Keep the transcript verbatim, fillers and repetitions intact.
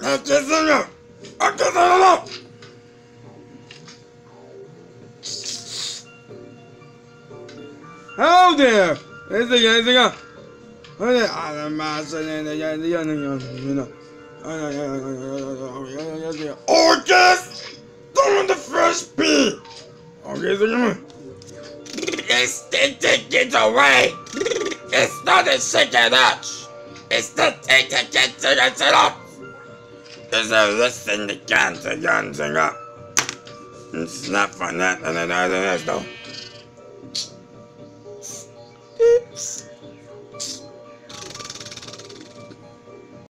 Okay, singer. Okay, singer. Hello there. Is it? Is it? I'm Orcus! Don't the first bee! Okay, so it's the ticket away! It's not a second arch! It's the ticket to get it up! It's a listen to can't again sing up. It's not for that and another though. Oops.